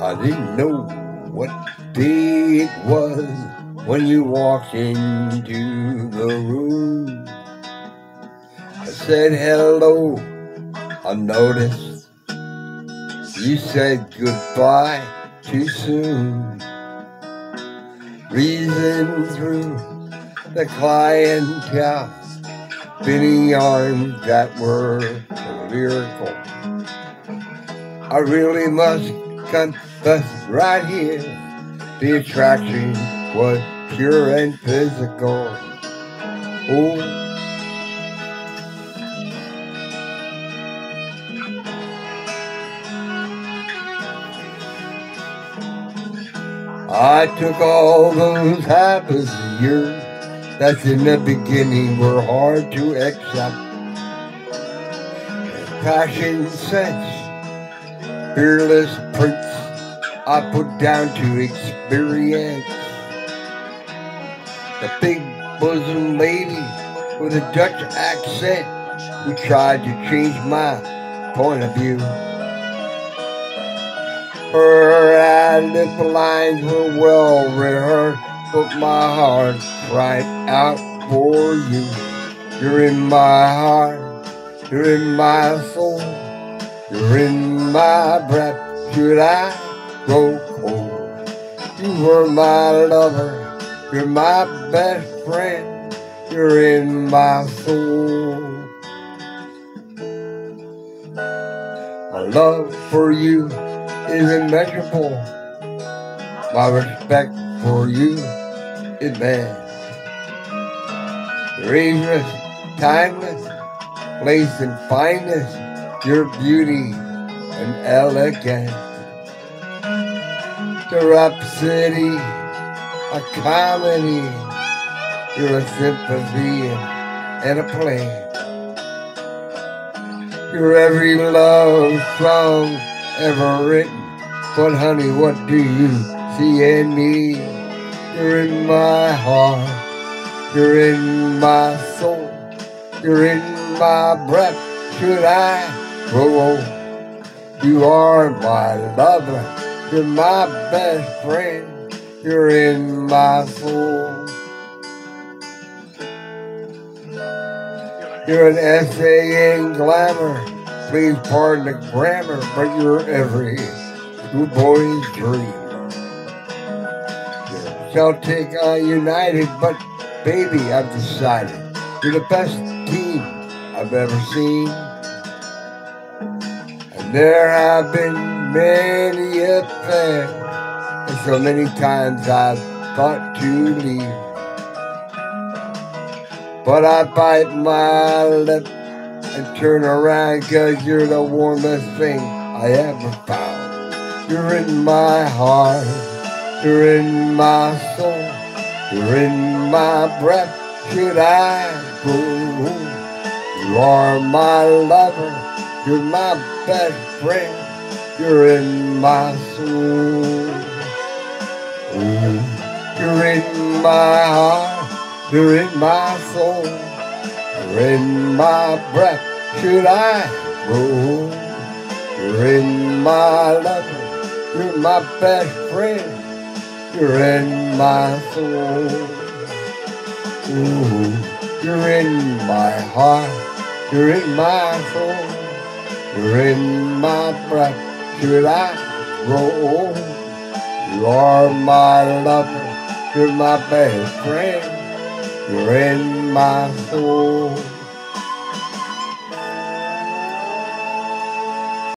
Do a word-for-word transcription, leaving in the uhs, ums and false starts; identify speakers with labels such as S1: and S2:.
S1: I didn't know what day it was when you walked into the room. I said hello, I noticed you said goodbye too soon. Reason through the clientele, spinning arms that were lyrical. I really must confess right here, the attraction was pure and physical. Oh, I took all those happy years that's in the beginning were hard to accept. Passion sense, fearless prince, I put down to experience. The big bosom lady with a Dutch accent who tried to change my point of view. Her ad-lib lines were well rehearsed, but my heart cried out for you. You're in my heart, you're in my soul, you're in my breath. Should I grow cold? You were my lover, you're my best friend, you're in my soul. My love for you is immeasurable. My respect for you is vast. You're ageless, timeless, place and fineness, your beauty and elegance. The rhapsody, a comedy, you're a sympathy and a plan. You're every love song ever written, but honey, what do you see in me? You're in my heart, you're in my soul, you're in my breath. Should I grow old? You are my lover, you're my best friend, you're in my soul. You're an essay in glamour, please pardon the grammar, but you're every schoolboy's dream. You're Celtic uh, United, but baby, I've decided you're the best team I've ever seen. And there have been many affairs, and so many times I've thought to leave. But I bite my lip and turn around, 'cause you're the warmest thing I ever found. You're in my heart, you're in my soul, you're in my breath. Should I go? You are my lover, you're my best friend, you're in my soul. Ooh, you're in my heart, you're in my soul, you're in my breath. Should I go? You're in my lover, you're my best friend, you're in my soul. Ooh, you're in my heart, you're in my soul, you're in my breath. Should I go? You are my lover, you're my best friend, you're in my soul.